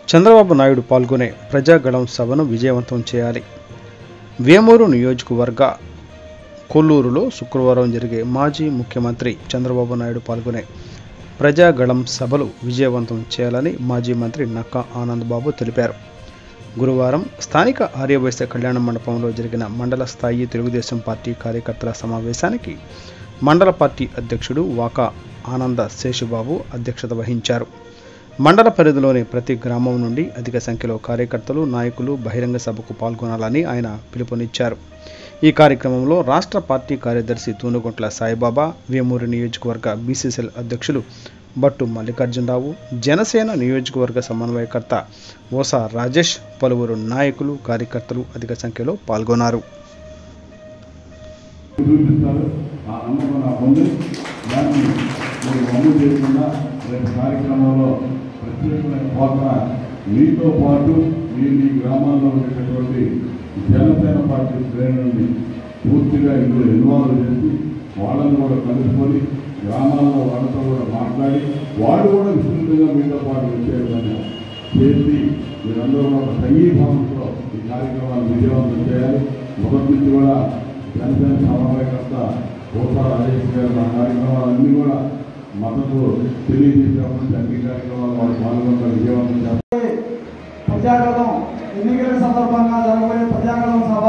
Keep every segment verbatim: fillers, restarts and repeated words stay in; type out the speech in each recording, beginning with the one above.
చంద్రబాబు నాయుడు పాల్గొనే ప్రజాగళం సభను విజయవంతం చేయాలి. వేమూరు నియోజకవర్గ కొల్లూరులో శుక్రవారం జరిగే మాజీ ముఖ్యమంత్రి చంద్రబాబు నాయుడు పాల్గొనే ప్రజాగళం సభలు విజయవంతం చేయాలని మాజీ మంత్రి నక్కా ఆనందబాబు తెలిపారు. గురువారం స్థానిక ఆర్యవైశ్య కళ్యాణ మండపంలో జరిగిన మండల స్థాయి తెలుగుదేశం పార్టీ కార్యకర్తల సమావేశానికి మండల పార్టీ అధ్యక్షుడు వాకా ఆనంద శేషుబాబు అధ్యక్షత వహించారు. మండల పరిధిలోని ప్రతి గ్రామం నుండి అధిక సంఖ్యలో కార్యకర్తలు, నాయకులు బహిరంగ సభకు పాల్గొనాలని ఆయన పిలుపునిచ్చారు. ఈ కార్యక్రమంలో రాష్ట్ర పార్టీ కార్యదర్శి తూనుగుంట్ల సాయిబాబా, వేమూరు నియోజకవర్గ బీసీసీఎల్ అధ్యక్షులు బట్టు మల్లికార్జునరావు, జనసేన నియోజకవర్గ సమన్వయకర్త ఓసా రాజేష్, పలువురు నాయకులు, కార్యకర్తలు అధిక సంఖ్యలో పాల్గొన్నారు. మీతో పాటు మీ మీ గ్రామాల్లో ఉండేటటువంటి జనసేన పార్టీ శ్రేణి నుండి పూర్తిగా ఇందులో ఇన్వాల్వ్ చేసి వాళ్ళని కూడా కలుసుకొని గ్రామాల్లో వాళ్ళతో కూడా మాట్లాడి వాళ్ళు కూడా విస్తృతంగా మీతో పాటు వచ్చే విధంగా చేసి మీరందరూ ఒక సంఘీభావంతో ఈ కార్యక్రమాన్ని విజయవంతం చేయాలి. మొదటి నుంచి కూడా జనసేన సమన్వయకర్త ఓసా రాజేష్ గారు ఆ కార్యక్రమాలన్నీ కూడా మద్దతు తెలియజేసినప్పుడు అన్ని కార్యక్రమాలు వాళ్ళు పాల్గొంటారు, విజయవంతం చేస్తారు. ప్రజాగళం ఎన్నికల సందర్భంగా జరగబోయే ప్రజాగళం సభ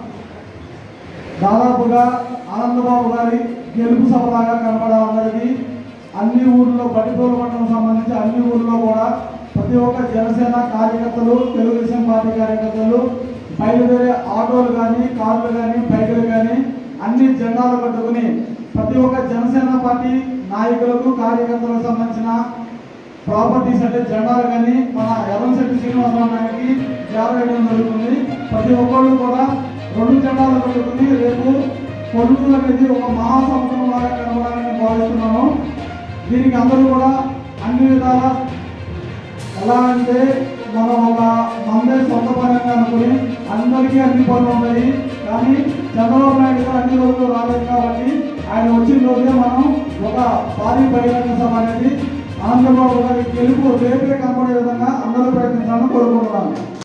దాదాపుగా ఆనందబాబు గారి గెలుపు సభలాగా కనపడాలన్నది అన్ని ఊర్లో బట్టితోలు మండలం సంబంధించి అన్ని ఊర్లో కూడా ప్రతి ఒక్క జనసేన కార్యకర్తలు, తెలుగుదేశం పార్టీ కార్యకర్తలు బయలుదేరే ఆటోలు కానీ, కార్లు కానీ, బైకులు కానీ అన్ని జెండాలు పట్టుకుని ప్రతి ఒక్క జనసేన పార్టీ నాయకులకు, కార్యకర్తలకు సంబంధించిన ప్రాపర్టీస్ అంటే జెండాలు కానీ మన ఎర్రంశెట్టి శ్రీనివాసరావు గారికి జారవేయడం జరుగుతుంది. ప్రతి ఒక్కళ్ళు కూడా రెండు జెండాలు పెట్టుకుని రేపు కొల్లూరు అనేది ఒక మహాసముద్రం లాగా కనబడాలని భావిస్తున్నాను. దీనికి అందరూ కూడా అన్ని విధాల ఎలా అంటే మనం ఒక మందే సొంత పరంగా అనుకుని అందరికీ అన్ని పనులు ఉంటాయి. కానీ చంద్రబాబు నాయుడు గారు అన్ని రోజులు రాలేదు కాబట్టి ఆయన వచ్చిన రోజే మనం ఒక భారీ బహిరంగ సభ అనేది ఆంధ్రబాబు గారి గెలుపు రేపే కనపడే విధంగా అందరూ ప్రయత్నించాలని కోరుకుంటున్నాను.